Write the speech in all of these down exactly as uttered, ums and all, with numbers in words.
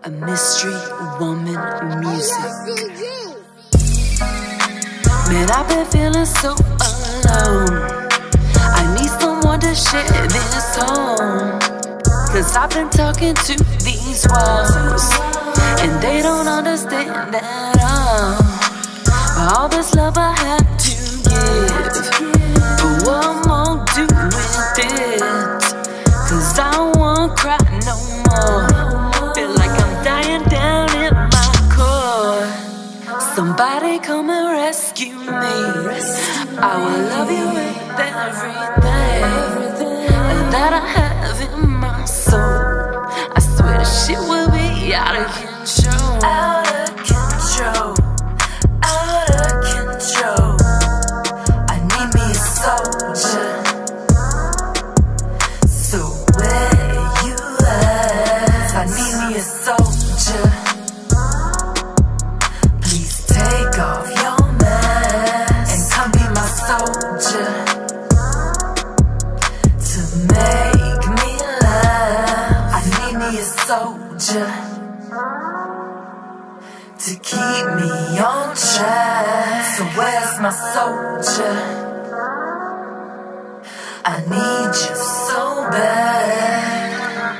A mystery woman music. Man, I've been feeling so alone. I need someone to share this home. Cause I've been talking to these walls, and they don't understand at all. All this love I have to give, but what I'm gonna do with it? Cause I won't cry no more. Feel like I'm dying down in my core. Somebody come and rescue me. I will love you with everything that I have in my soul. I swear this shit will be out of control. Out of control. Out of control. I need me a soldier. So where you at? I need me a soldier. Please take off your mask and come be my soldier. To make me laugh, I need me a soldier. To keep me on track. So where's my soldier? I need you so bad.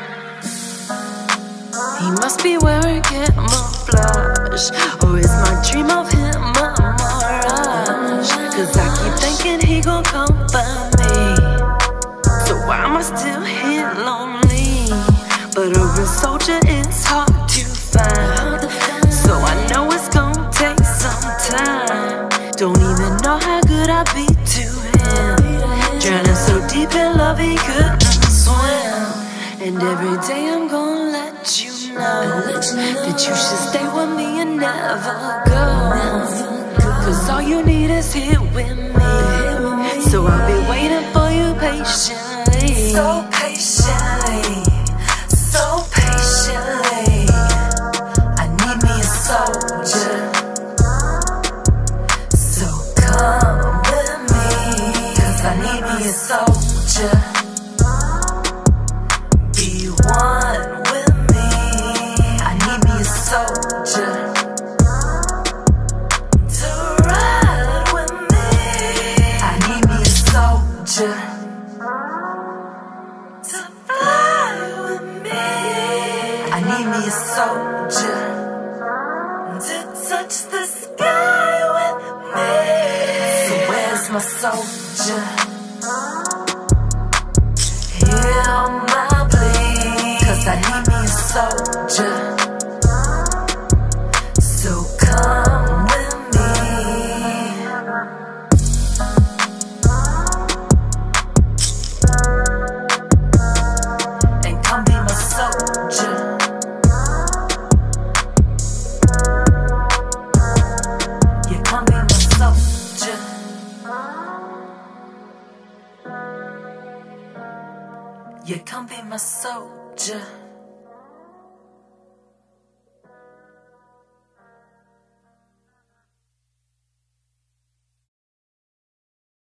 He must be wearing camouflage, or is my dream of him a mirage? Cause I keep thinking he gon' come for me. So why am I still here lonely? But a real soldier is hard to find, so I know it's gonna take some time. Don't even know how good I be to him, drowning so deep in love he couldn't swim. And every day I'm gonna let you know that you should stay with me and never go. Cause all you need is here with me. So I'll be waiting for you patiently. So patiently. So patiently. I need me a soldier. So come with me. Cause I need me a soldier. Be one with me. I need me a soldier. To ride with me. I need me a soldier. To fly with me. I need me a soldier. To touch the sky with me. So where's my soldier? Hear my plea, cause I need me a soldier. So come with me. And come be my soldier. Yeah, come be my soldier. Yeah, come be my soldier.